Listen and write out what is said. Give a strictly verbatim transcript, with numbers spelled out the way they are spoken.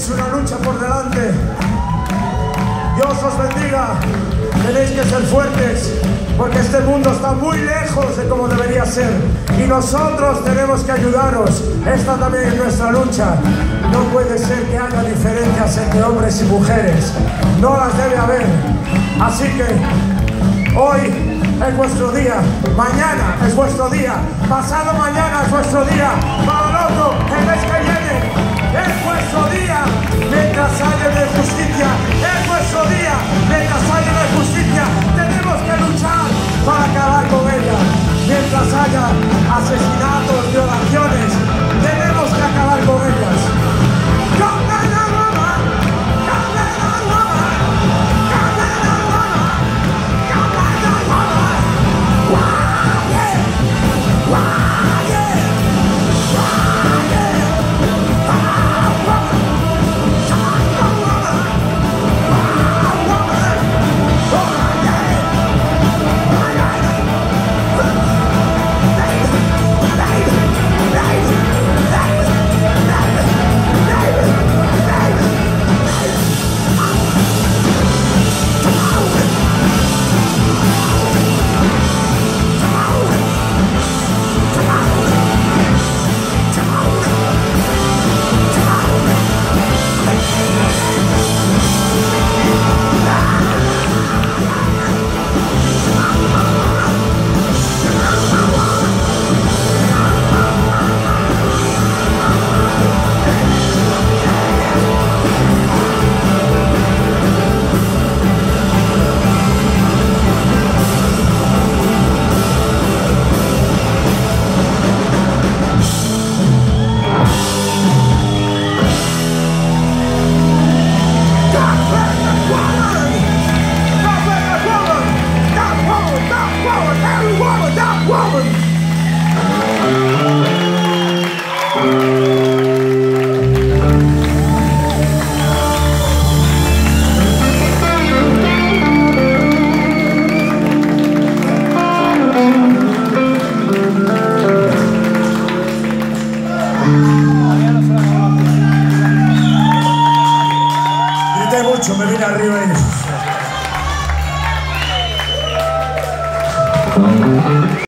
Tenéis una lucha por delante. Dios os bendiga. Tenéis que ser fuertes, porque este mundo está muy lejos de como debería ser. Y nosotros tenemos que ayudaros. Esta también es nuestra lucha. No puede ser que haya diferencias entre hombres y mujeres. No las debe haber. Así que hoy es vuestro día, mañana es vuestro día, pasado mañana es vuestro día, para el otro, el mes que viene, es vuestro día, mientras haya de justicia, es vuestro día, mientras haya de justicia, tenemos que luchar para acabar con ella, mientras haya asesinatos, violaciones, tenemos que acabar con ellas. Grité mucho, me vine arriba y...